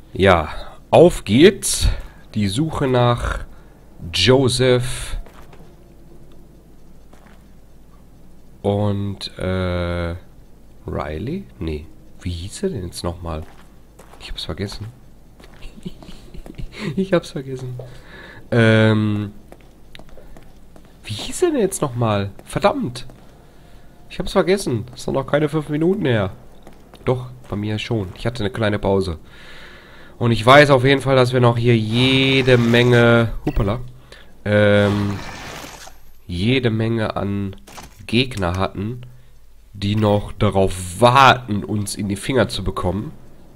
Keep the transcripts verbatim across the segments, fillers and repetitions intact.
Ja, auf geht's. Die Suche nach Joseph und äh, Riley? Nee, wie hieß er denn jetzt nochmal? Ich hab's vergessen. ich hab's vergessen. Ähm, wie hieß er denn jetzt nochmal? Verdammt! Ich hab's vergessen. Das ist doch noch keine fünf Minuten her. Doch, bei mir schon. Ich hatte eine kleine Pause. Und ich weiß auf jeden Fall, dass wir noch hier jede Menge... Hupala. Ähm... Jede Menge an Gegner hatten, die noch darauf warten, uns in die Finger zu bekommen.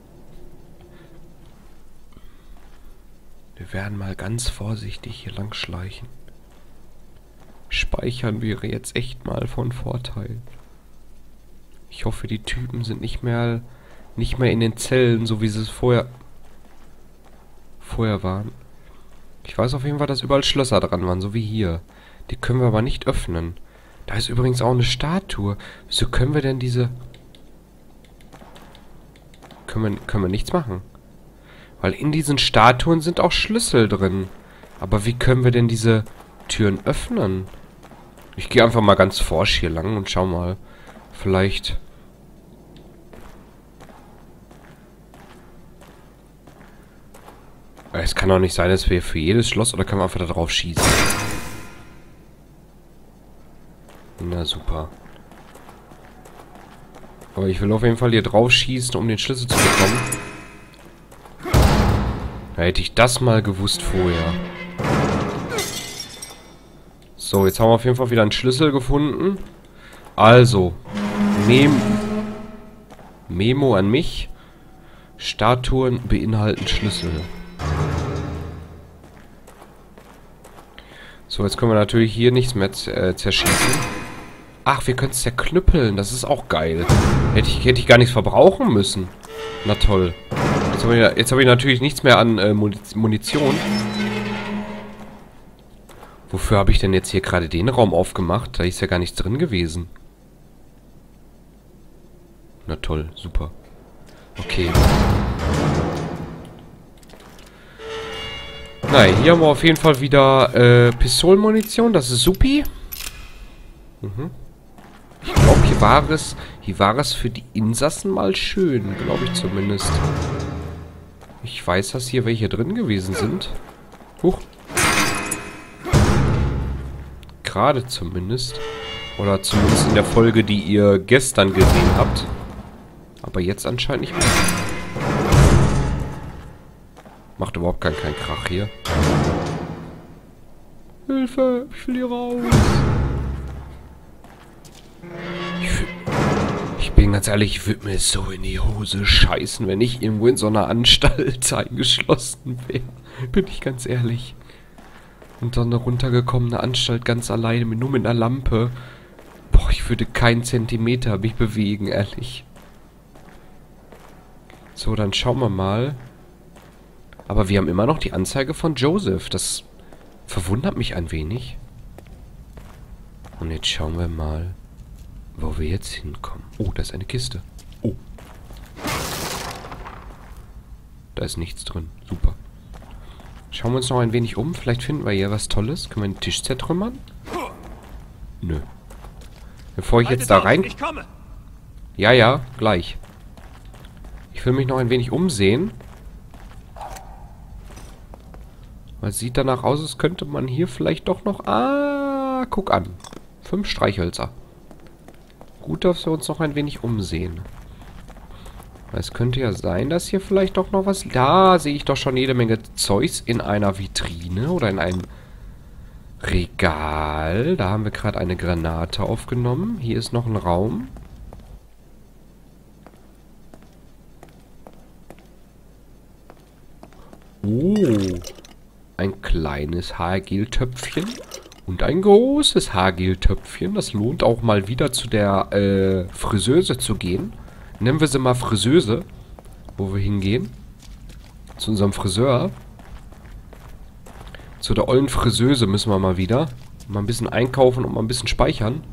Wir werden mal ganz vorsichtig hier lang schleichen. Speichern wäre jetzt echt mal von Vorteil. Ich hoffe, die Typen sind nicht mehr, nicht mehr in den Zellen, so wie sie es vorher, vorher waren. Ich weiß auf jeden Fall, dass überall Schlösser dran waren, so wie hier. Die können wir aber nicht öffnen. Da ist übrigens auch eine Statue. Wieso können wir denn diese... Können wir, können wir nichts machen? Weil in diesen Statuen sind auch Schlüssel drin. Aber wie können wir denn diese Türen öffnen? Ich gehe einfach mal ganz forsch hier lang und schau mal. Vielleicht... Es kann doch nicht sein, dass wir für jedes Schloss... Oder können wir einfach da drauf schießen? Na super. Aber ich will auf jeden Fall hier drauf schießen, um den Schlüssel zu bekommen. Da hätte ich das mal gewusst vorher. So, jetzt haben wir auf jeden Fall wieder einen Schlüssel gefunden. Also, Mem Memo an mich. Statuen beinhalten Schlüssel. So, jetzt können wir natürlich hier nichts mehr äh, zerschießen. Ach, wir können es zerknüppeln. Das ist auch geil. Hätte ich, hätte ich gar nichts verbrauchen müssen. Na toll. Jetzt habe ich, jetzt hab ich natürlich nichts mehr an äh, Munition. Wofür habe ich denn jetzt hier gerade den Raum aufgemacht? Da ist ja gar nichts drin gewesen. Na toll, super. Okay. Nein, hier haben wir auf jeden Fall wieder äh, Pistolenmunition. Das ist supi. Mhm. Ich glaube, hier war es, hier war es für die Insassen mal schön. Glaube ich zumindest. Ich weiß, dass hier welche drin gewesen sind. Huch. Gerade zumindest. Oder zumindest in der Folge, die ihr gestern gesehen habt. Aber jetzt anscheinend nicht mehr. Macht überhaupt keinen, keinen Krach hier. Hilfe, ich will hier raus. Ich, ich bin ganz ehrlich, ich würde mir so in die Hose scheißen, wenn ich irgendwo in so einer Anstalt eingeschlossen wäre. Bin ich ganz ehrlich. Und dann eine runtergekommene Anstalt ganz alleine, nur mit einer Lampe. Boah, ich würde keinen Zentimeter mich bewegen, ehrlich. So, dann schauen wir mal. Aber wir haben immer noch die Anzeige von Joseph. Das verwundert mich ein wenig. Und jetzt schauen wir mal, wo wir jetzt hinkommen. Oh, da ist eine Kiste. Oh. Da ist nichts drin. Super. Schauen wir uns noch ein wenig um. Vielleicht finden wir hier was Tolles. Können wir den Tisch zertrümmern? Nö. Bevor ich jetzt da rein... Ja, ja, gleich. Ich will mich noch ein wenig umsehen. Weil es sieht danach aus, als könnte man hier vielleicht doch noch... Ah, guck an. Fünf Streichhölzer. Gut, dass wir uns noch ein wenig umsehen. Weil es könnte ja sein, dass hier vielleicht doch noch was... Da sehe ich doch schon jede Menge Zeugs in einer Vitrine oder in einem Regal. Da haben wir gerade eine Granate aufgenommen. Hier ist noch ein Raum. Oh. Ein kleines Haargeltöpfchen und ein großes Haargeltöpfchen. Das lohnt auch mal wieder zu der äh, Friseuse zu gehen. Nennen wir sie mal Friseuse, wo wir hingehen. Zu unserem Friseur. Zu der ollen Friseuse müssen wir mal wieder. Mal ein bisschen einkaufen und mal ein bisschen speichern.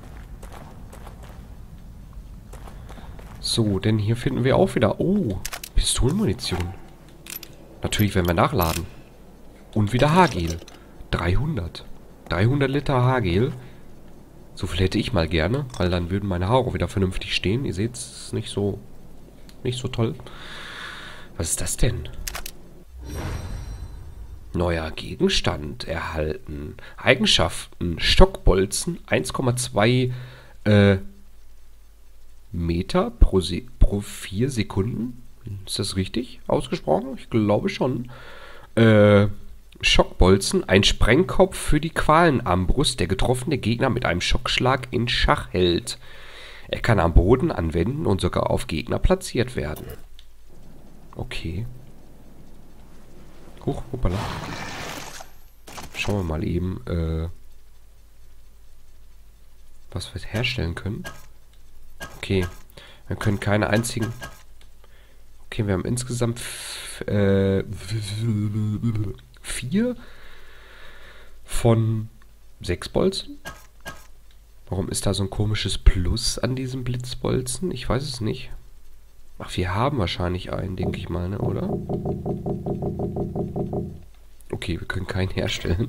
So, denn hier finden wir auch wieder... Oh, Pistolenmunition. Natürlich werden wir nachladen. Und wieder Haargel. dreihundert. dreihundert Liter Haargel. So viel hätte ich mal gerne, weil dann würden meine Haare auch wieder vernünftig stehen. Ihr seht, es ist nicht so, nicht so toll. Was ist das denn? Neuer Gegenstand erhalten. Eigenschaften. Stockbolzen. eins Komma zwei äh, Meter pro, Se pro vier Sekunden. Ist das richtig ausgesprochen? Ich glaube schon. Äh, Schockbolzen. Ein Sprengkopf für die Qualenarmbrust, der getroffene Gegner mit einem Schockschlag in Schach hält. Er kann am Boden anwenden und sogar auf Gegner platziert werden. Okay. Huch, hoppala. Schauen wir mal eben, äh, was wir herstellen können. Okay. Wir können keine einzigen... Okay, wir haben insgesamt äh, vier von sechs Bolzen. Warum ist da so ein komisches Plus an diesem Blitzbolzen? Ich weiß es nicht. Ach, wir haben wahrscheinlich einen, denke ich mal, ne, oder? Okay, wir können keinen herstellen.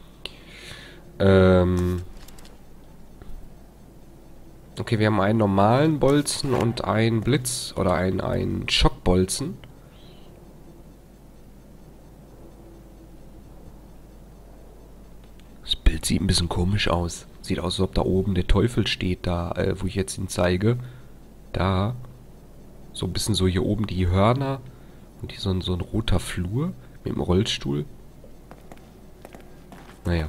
Ähm... Okay, wir haben einen normalen Bolzen und einen Blitz oder einen, einen Schockbolzen. Das Bild sieht ein bisschen komisch aus. Sieht aus, als ob da oben der Teufel steht, da, äh, wo ich jetzt ihn zeige. Da. So ein bisschen so hier oben die Hörner. Und hier so ein, so ein roter Flur mit dem Rollstuhl. Naja.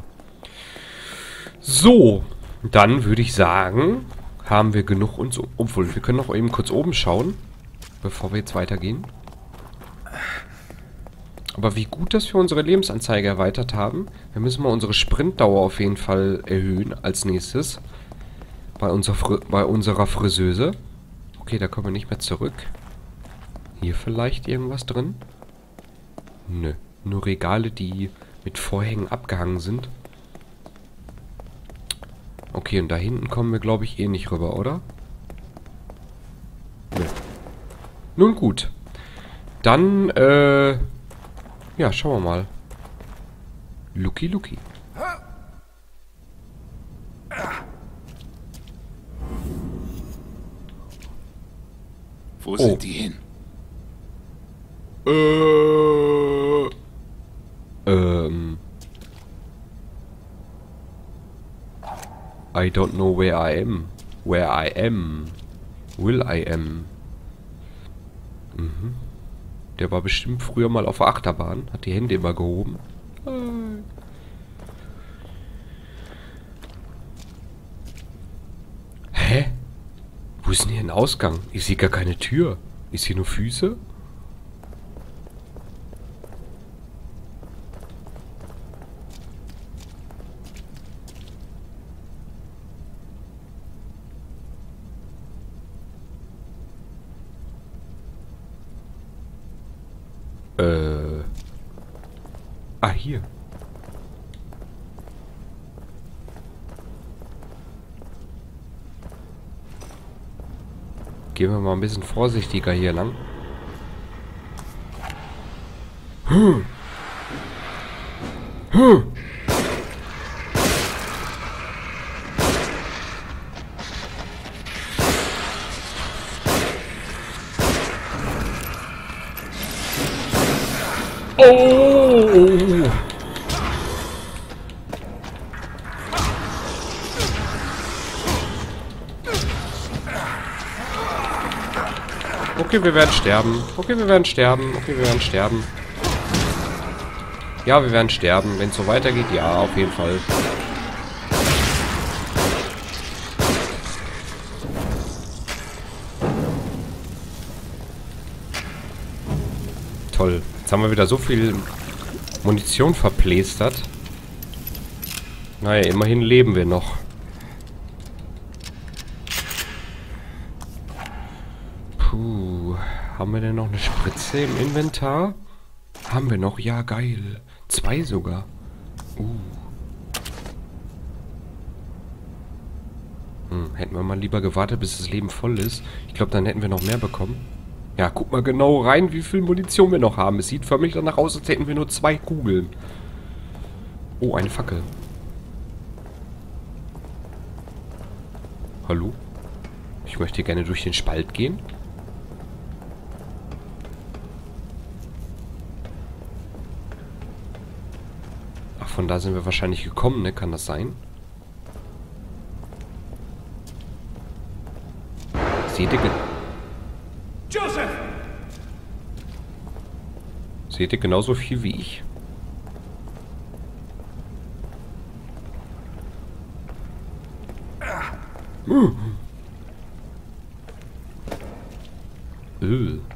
So. Dann würde ich sagen... haben wir genug uns... Obwohl, wir können noch eben kurz oben schauen, bevor wir jetzt weitergehen. Aber wie gut, dass wir unsere Lebensanzeige erweitert haben. Wir müssen mal unsere Sprintdauer auf jeden Fall erhöhen als nächstes. Bei, unser Fri bei unserer Friseuse. Okay, da kommen wir nicht mehr zurück. Hier vielleicht irgendwas drin? Nö, nur Regale, die mit Vorhängen abgehangen sind. Okay, und da hinten kommen wir, glaube ich, eh nicht rüber, oder? Nö. Nun gut. Dann, äh... ja, schauen wir mal. Lucky Lucky. Wo Oh. sind die hin? Äh... Ähm... I don't know where I am. Where I am. Will I am. Mhm. Der war bestimmt früher mal auf der Achterbahn. Hat die Hände immer gehoben. Hä? Wo ist denn hier ein Ausgang? Ich sehe gar keine Tür. Ist hier nur Füße? Äh. Ah, hier. Gehen wir mal ein bisschen vorsichtiger hier lang. Hm. Hm. Oh! Okay, wir werden sterben. Okay, wir werden sterben. Okay, wir werden sterben. Ja, wir werden sterben. Wenn es so weitergeht, ja, auf jeden Fall. Toll. Jetzt haben wir wieder so viel Munition verplästert. Naja, immerhin leben wir noch. Puh. Haben wir denn noch eine Spritze im Inventar? Haben wir noch? Ja, geil. Zwei sogar. Uh. Hm, hätten wir mal lieber gewartet, bis das Leben voll ist. Ich glaube, dann hätten wir noch mehr bekommen. Ja, guck mal genau rein, wie viel Munition wir noch haben. Es sieht förmlich danach aus, als hätten wir nur zwei Kugeln. Oh, eine Fackel. Hallo? Ich möchte gerne durch den Spalt gehen. Ach, von da sind wir wahrscheinlich gekommen, ne? Kann das sein? Seht ihr, ge Joseph! Seht ihr genauso viel wie ich? Uh. Öl.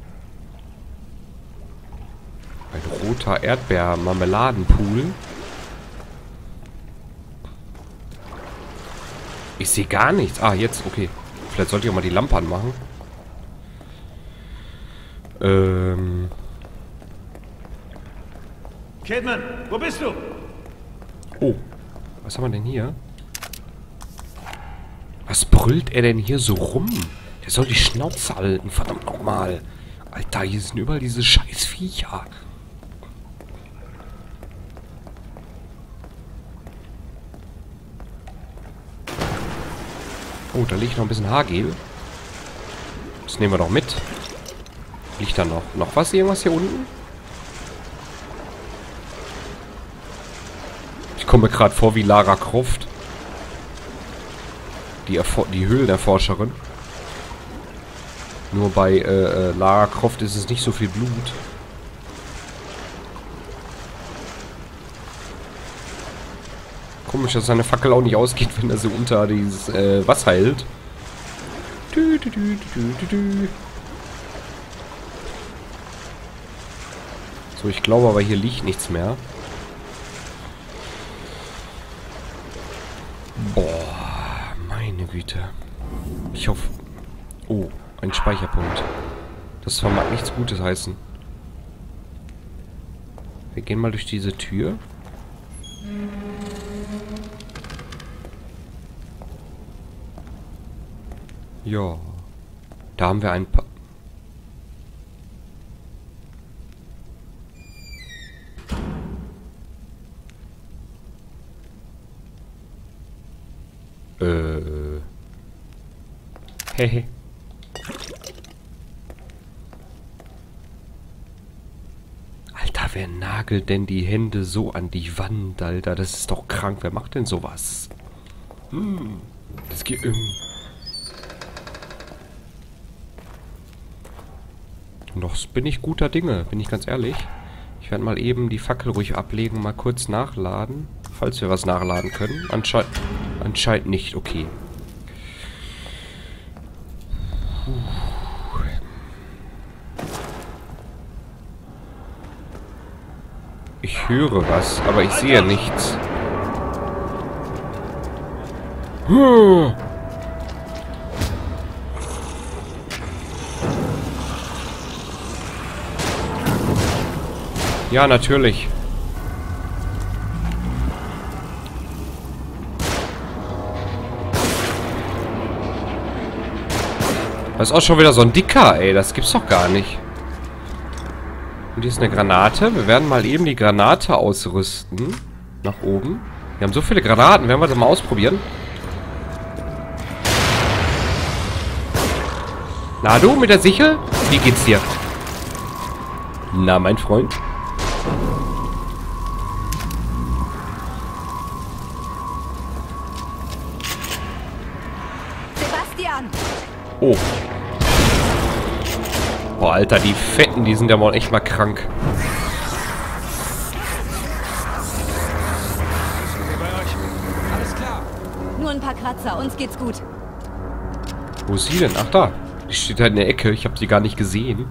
Ein roter Erdbeer-Marmeladenpool. Ich sehe gar nichts. Ah, jetzt, okay. Vielleicht sollte ich auch mal die Lampe anmachen. Ähm. Kidman, wo bist du? Oh. Was haben wir denn hier? Was brüllt er denn hier so rum? Der soll die Schnauze halten, verdammt nochmal. Alter, hier sind überall diese scheiß Viecher. Oh, da liegt noch ein bisschen Haargel. Das nehmen wir doch mit. Liegt da noch, noch was? Irgendwas hier unten? Ich komme mir gerade vor wie Lara Croft. Die, Erfor die Höhlenerforscherin. Nur bei äh, äh, Lara Croft ist es nicht so viel Blut. Komisch, dass seine Fackel auch nicht ausgeht, wenn er so unter dieses äh, Wasser hält. Dü, dü, dü, dü, dü, dü. So, ich glaube aber hier liegt nichts mehr. Boah, meine Güte. Ich hoffe... Oh, ein Speicherpunkt. Das mag nichts Gutes heißen. Wir gehen mal durch diese Tür. Ja. Da haben wir ein paar... Äh... Hehe. Alter, wer nagelt denn die Hände so an die Wand, Alter? Das ist doch krank. Wer macht denn sowas? Hm. Das geht... Ähm Noch bin ich guter Dinge, bin ich ganz ehrlich. Ich werde mal eben die Fackel ruhig ablegen, mal kurz nachladen. Falls wir was nachladen können. Anschein anscheinend nicht, okay. Puh. Ich höre was, aber ich sehe nichts. Huh. Ja, natürlich. Das ist auch schon wieder so ein dicker, ey. Das gibt's doch gar nicht. Und hier ist eine Granate. Wir werden mal eben die Granate ausrüsten. Nach oben. Wir haben so viele Granaten. Werden wir das mal ausprobieren. Na du, mit der Sichel? Wie geht's dir? Na, mein Freund? Sebastian! Oh. Boah, Alter, die Fetten, die sind ja mal echt mal krank. Alles klar. Nur ein paar Kratzer, uns geht's gut. Wo ist sie denn? Ach, da. Die steht halt in der Ecke. Ich habe sie gar nicht gesehen.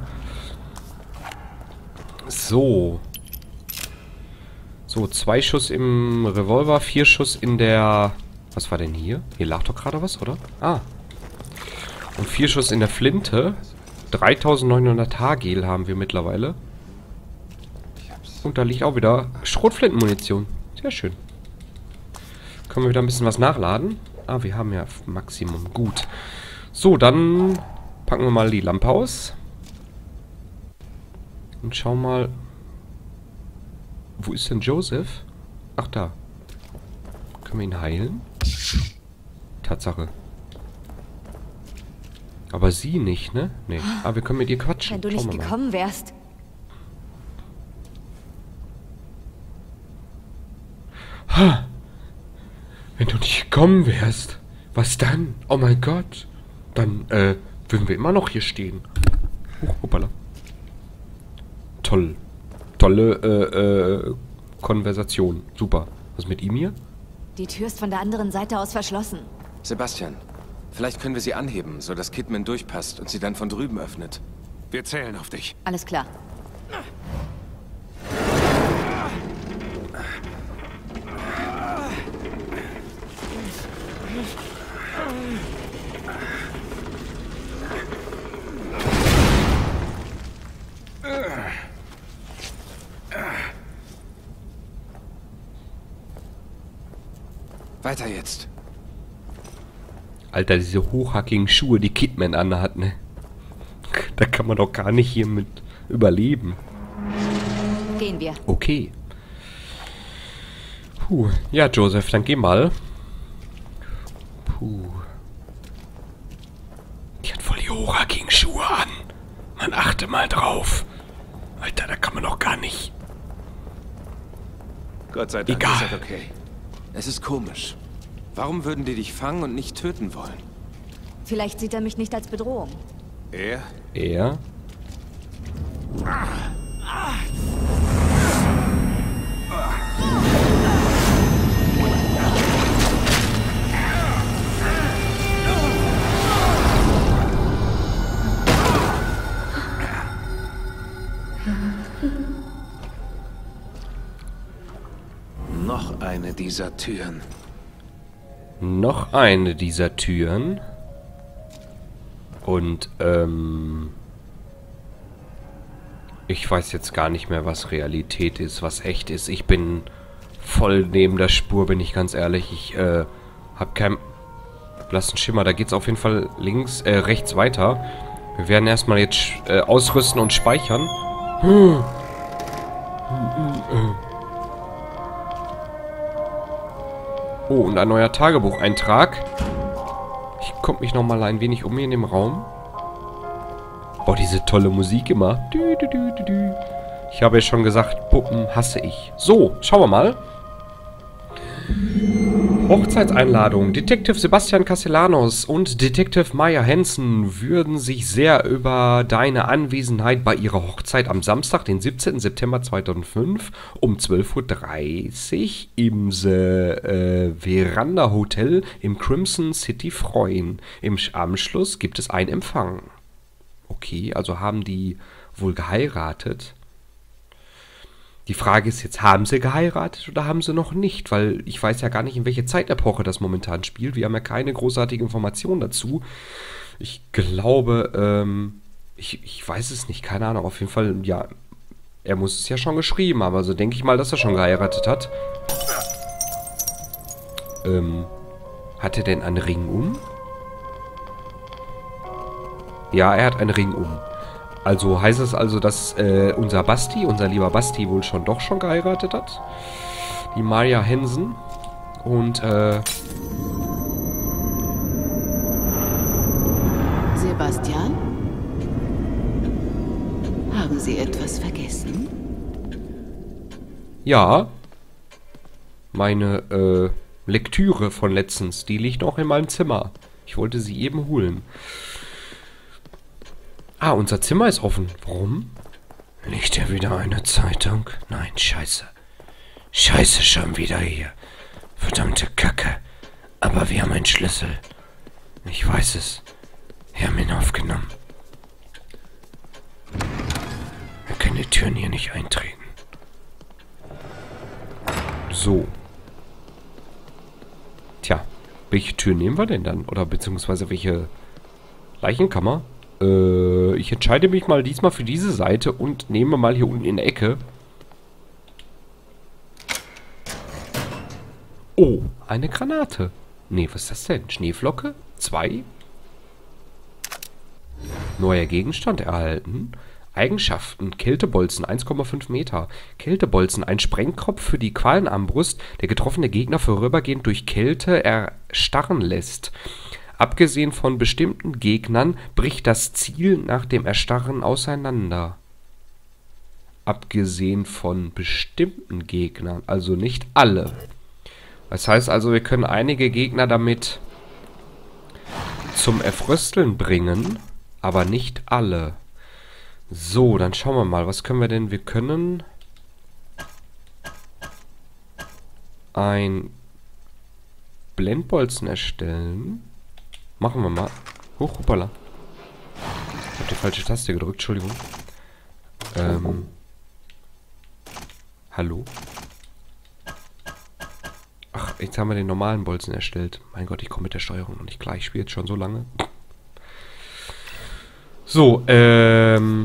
So. So, zwei Schuss im Revolver, vier Schuss in der... Was war denn hier? Hier lag doch gerade was, oder? Ah. Und vier Schuss in der Flinte. dreitausendneunhundert Haargel haben wir mittlerweile. Und da liegt auch wieder Schrotflintenmunition. Sehr schön. Können wir wieder ein bisschen was nachladen? Ah, wir haben ja Maximum. Gut. So, dann packen wir mal die Lampe aus. Und schau mal. Wo ist denn Joseph? Ach, da. Können wir ihn heilen? Tatsache. Aber sie nicht, ne? Nee. Aber wir können mit ihr quatschen. Wenn du Schauen nicht wir mal. gekommen wärst. Ha! Wenn du nicht gekommen wärst, was dann? Oh mein Gott. Dann, äh, würden wir immer noch hier stehen. Huch, hoppala. Toll. Tolle, äh, äh, Konversation. Super. Was mit ihm hier? Die Tür ist von der anderen Seite aus verschlossen. Sebastian, vielleicht können wir sie anheben, sodass Kidman durchpasst und sie dann von drüben öffnet. Wir zählen auf dich. Alles klar. Weiter jetzt. Alter, diese hochhackigen Schuhe, die Kidman anhat, ne? Da kann man doch gar nicht hier mit überleben. Gehen wir. Okay. Puh. Ja, Joseph, dann geh mal. Puh. Die hat voll die hochhackigen Schuhe an. Man achte mal drauf. Alter, da kann man doch gar nicht. Gott sei Dank Egal. ist das okay. Es ist komisch. Warum würden die dich fangen und nicht töten wollen? Vielleicht sieht er mich nicht als Bedrohung. Er? Er? Noch eine dieser Türen. Noch eine dieser Türen. Und, ähm... ich weiß jetzt gar nicht mehr, was Realität ist, was echt ist. Ich bin voll neben der Spur, bin ich ganz ehrlich. Ich, äh, hab keinen blassen Schimmer. Da geht's auf jeden Fall links, äh, rechts weiter. Wir werden erstmal jetzt, äh, ausrüsten und speichern. Hm. Oh, und ein neuer Tagebucheintrag. Ich gucke mich nochmal ein wenig um hier in dem Raum. Oh, diese tolle Musik immer. Dü, dü, dü, dü, dü. Ich habe ja schon gesagt, Puppen hasse ich. So, schauen wir mal. Hochzeitseinladung. Detective Sebastian Castellanos und Detective Maya Hansen würden sich sehr über deine Anwesenheit bei ihrer Hochzeit am Samstag, den siebzehnten September zweitausendfünf um zwölf Uhr dreißig im The äh, Veranda Hotel im Crimson City freuen. Im Anschluss gibt es einen Empfang. Okay, also haben die wohl geheiratet. Die Frage ist jetzt, haben sie geheiratet oder haben sie noch nicht? Weil ich weiß ja gar nicht, in welche Zeitepoche das momentan spielt. Wir haben ja keine großartige Information dazu. Ich glaube, ähm, ich, ich weiß es nicht, keine Ahnung. Auf jeden Fall, ja, er muss es ja schon geschrieben haben. Also denke ich mal, dass er schon geheiratet hat. Ähm, hat er denn einen Ring um? Ja, er hat einen Ring um. Also heißt es also, dass äh, unser Basti, unser lieber Basti wohl schon doch schon geheiratet hat. Die Maya Hansen. Und, äh... Sebastian? Haben Sie etwas vergessen? ja. Meine, äh, Lektüre von letztens, die liegt noch in meinem Zimmer. Ich wollte sie eben holen. Ah, unser Zimmer ist offen. Warum? Liegt hier wieder eine Zeitung? Nein, scheiße. Scheiße, schon wieder hier. Verdammte Kacke. Aber wir haben einen Schlüssel. Ich weiß es. Wir haben ihn aufgenommen. Wir können die Türen hier nicht eintreten. So. Tja, welche Tür nehmen wir denn dann? Oder beziehungsweise welche Leichenkammer? Äh, ich entscheide mich mal diesmal für diese Seite und nehme mal hier unten in der Ecke. Oh, eine Granate. Nee, was ist das denn? Schneeflocke? Zwei? Neuer Gegenstand erhalten. Eigenschaften. Kältebolzen, eins Komma fünf Meter. Kältebolzen, ein Sprengkopf für die Qualenarmbrust, der getroffene Gegner vorübergehend durch Kälte erstarren lässt. Abgesehen von bestimmten Gegnern bricht das Ziel nach dem Erstarren auseinander. Abgesehen von bestimmten Gegnern, also nicht alle. Das heißt also, wir können einige Gegner damit zum Erfrösteln bringen, aber nicht alle. So, dann schauen wir mal, was können wir denn? Wir können ein Blendbolzen erstellen. Machen wir mal. Huch, hoppala. Ich habe die falsche Taste gedrückt, Entschuldigung. Ähm. Hallo? Ach, jetzt haben wir den normalen Bolzen erstellt. Mein Gott, ich komme mit der Steuerung noch nicht klar. Ich spiele jetzt schon so lange. So, ähm.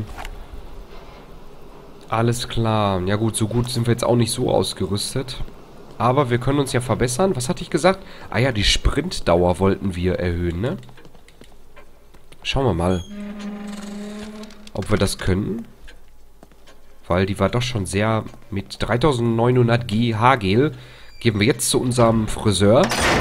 Alles klar. Ja gut, so gut sind wir jetzt auch nicht so ausgerüstet. Aber wir können uns ja verbessern. Was hatte ich gesagt? Ah ja, die Sprintdauer wollten wir erhöhen, ne? Schauen wir mal, ob wir das können. Weil die war doch schon sehr... Mit dreitausendneunhundert G Haargel gehen wir jetzt zu unserem Friseur.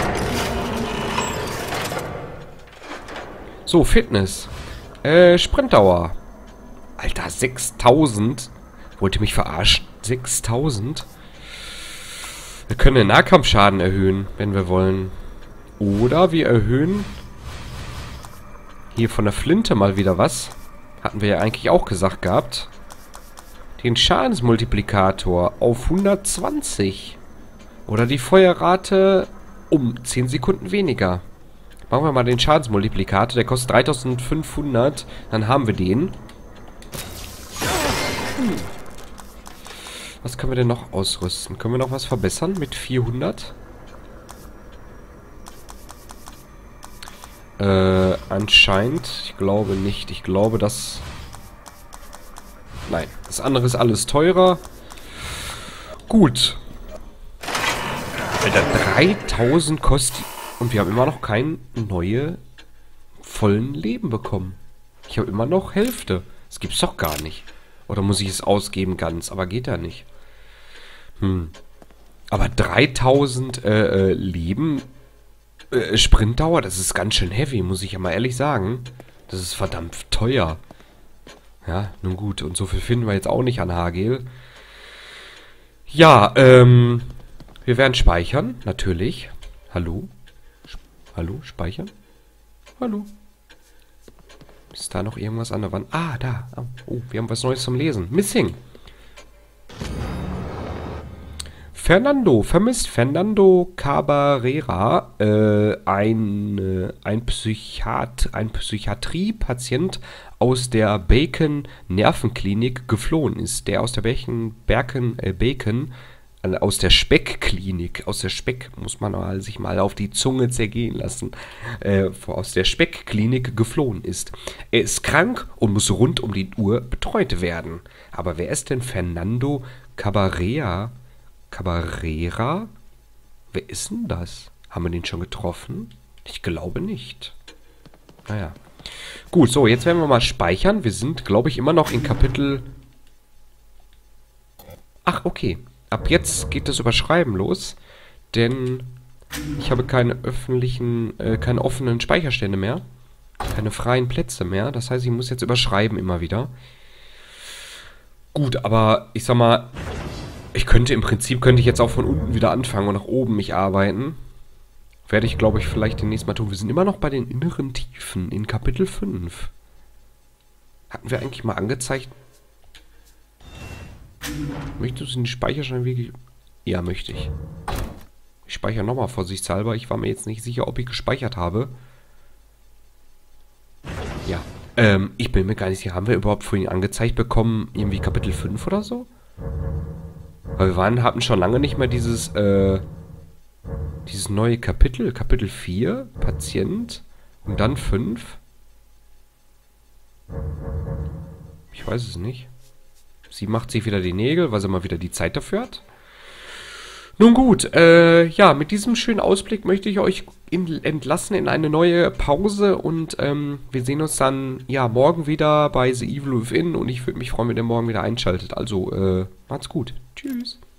So, Fitness. Äh, Sprintdauer. Alter, sechstausend. Wollt ihr mich verarschen? sechstausend? Wir können den Nahkampfschaden erhöhen, wenn wir wollen. Oder wir erhöhen hier von der Flinte mal wieder was. Hatten wir ja eigentlich auch gesagt gehabt. Den Schadensmultiplikator auf hundertzwanzig. Oder die Feuerrate um zehn Sekunden weniger. Machen wir mal den Schadensmultiplikator. Der kostet dreitausendfünfhundert. Dann haben wir den. Was können wir denn noch ausrüsten? Können wir noch was verbessern mit vierhundert? Äh, anscheinend. Ich glaube nicht. Ich glaube, dass... Nein. Das andere ist alles teurer. Gut. Alter, dreitausend kostet... Und wir haben immer noch kein neue vollen Leben bekommen. Ich habe immer noch Hälfte. Das gibt's doch gar nicht. Oder muss ich es ausgeben ganz? Aber geht ja nicht. Hm. Aber dreitausend äh, äh, Leben äh, Sprintdauer, das ist ganz schön heavy, muss ich ja mal ehrlich sagen. Das ist verdammt teuer. Ja, nun gut. Und so viel finden wir jetzt auch nicht an Haargel. Ja, ähm... wir werden speichern, natürlich. Hallo? Sp- Hallo, speichern? Hallo? Ist da noch irgendwas an der Wand? Ah, da. Oh, wir haben was Neues zum Lesen. Missing. Fernando. Vermisst Fernando Cabrera. Äh, ein, äh, ein, Psychiat ein Psychiatriepatient aus der Bacon Nervenklinik geflohen ist. Der aus der Bacon, Berken, äh, Bacon aus der Speckklinik, aus der Speck, muss man mal, sich mal auf die Zunge zergehen lassen, äh, aus der Speckklinik geflohen ist. Er ist krank und muss rund um die Uhr betreut werden. Aber wer ist denn Fernando Cabrera? Cabrera? Wer ist denn das? Haben wir den schon getroffen? Ich glaube nicht. Naja. Gut, so, jetzt werden wir mal speichern. Wir sind, glaube ich, immer noch in Kapitel... Ach, okay. Ab jetzt geht das Überschreiben los, denn ich habe keine öffentlichen, äh, keine offenen Speicherstände mehr, keine freien Plätze mehr. Das heißt, ich muss jetzt überschreiben immer wieder. Gut, aber ich sag mal, ich könnte im Prinzip, könnte ich jetzt auch von unten wieder anfangen und nach oben mich arbeiten. Werde ich, glaube ich, vielleicht demnächst mal tun. Wir sind immer noch bei den inneren Tiefen in Kapitel fünf. Hatten wir eigentlich mal angezeigt... Möchtest du den Speicherschein wirklich... Ja, möchte ich. Ich speichere nochmal vorsichtshalber. Ich war mir jetzt nicht sicher, ob ich gespeichert habe. Ja. Ähm, ich bin mir gar nicht sicher. Haben wir überhaupt vorhin angezeigt bekommen, irgendwie Kapitel fünf oder so? Weil wir waren, hatten schon lange nicht mehr dieses, äh... dieses neue Kapitel. Kapitel vier, Patient. Und dann fünf. Ich weiß es nicht. Sie macht sich wieder die Nägel, weil sie mal wieder die Zeit dafür hat. Nun gut, äh, ja, mit diesem schönen Ausblick möchte ich euch in, entlassen in eine neue Pause und ähm, wir sehen uns dann, ja, morgen wieder bei The Evil Within und ich würde mich freuen, wenn ihr morgen wieder einschaltet. Also, äh, macht's gut. Tschüss.